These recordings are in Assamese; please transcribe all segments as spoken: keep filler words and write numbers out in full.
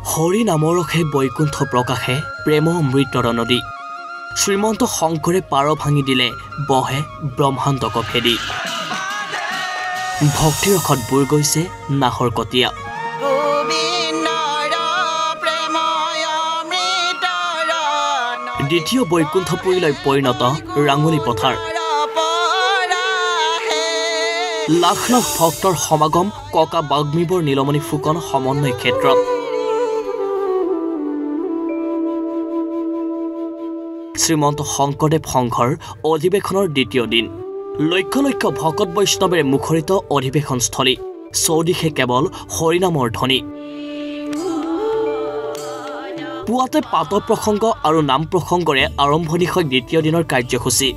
হৰি নামৰসে বৈকুণ্ঠ প্ৰকাশে প্ৰেম অমৃতৰ নদী শ্ৰীমন্ত শংকৰে পাৰ ভাঙি দিলে বহে ব্ৰহ্মাণ্ডক ভেদি ভক্তিৰসত বুৰ গৈছে নাহৰ কটীয়া দ্বিতীয় বৈকুণ্ঠপুৰীলৈ পৰিণত ৰাঙলী পথাৰ লাখ লাখ ভক্তৰ সমাগম ককা বাগ্মীবৰ নীলমণি ফুকন সমন্বয় ক্ষেত্ৰত শ্ৰীমন্ত শংকৰদেৱ সংঘৰ অধিৱেশনৰ দ্বিতীয় দিন লক্ষ লক্ষ ভকত বৈষ্ণৱেৰে মুখৰিত অধিৱেশনস্থলী চৌদিশে কেৱল হৰিনামৰ ধ্বনি পুৱাতে পাত প্ৰসংগ আৰু নাম প্ৰসংগৰে আৰম্ভণি হয় দ্বিতীয় দিনৰ কাৰ্যসূচী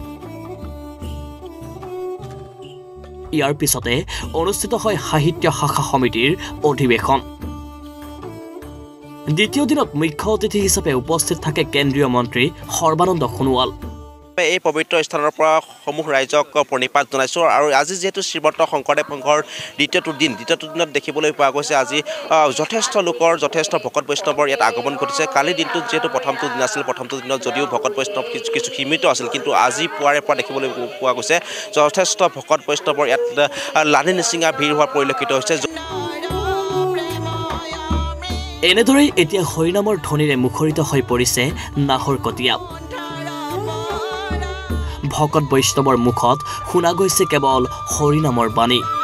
ইয়াৰ পিছতে অনুষ্ঠিত হয় সাহিত্য শাখা সমিতিৰ অধিৱেশন দ্বিতীয় দিনত মুখ্য অতিথি হিচাপে উপস্থিত থাকে কেন্দ্ৰীয় মন্ত্ৰী সৰ্বানন্দ সোণোৱাল এই পবিত্ৰ স্থানৰ পৰা সমূহ ৰাইজক প্ৰণিপাত জনাইছোঁ আৰু আজি যেহেতু শ্ৰীমন্ত শংকৰদেৱ সংঘৰ দ্বিতীয়টো দিন দ্বিতীয়টো দিনত দেখিবলৈ পোৱা গৈছে আজি যথেষ্ট লোকৰ যথেষ্ট ভকত বৈষ্ণৱৰ ইয়াত আগমন ঘটিছে কালি দিনটোত যেহেতু প্ৰথমটো দিন আছিল প্ৰথমটো দিনত যদিও ভকত বৈষ্ণৱ কিছু কিছু সীমিত আছিল কিন্তু আজি পুৱাৰে পৰা দেখিবলৈ পোৱা গৈছে যথেষ্ট ভকত বৈষ্ণৱৰ ইয়াত লানি নিচিঙা ভিৰ হোৱা পৰিলক্ষিত হৈছে এনেদৰেই এতিয়া হৰিনামৰ ধ্বনিৰে মুখৰিত হৈ পৰিছে নাহৰ কটীয়া ভকত বৈষ্ণৱৰ মুখত শুনা গৈছে কেৱল হৰিনামৰ বাণী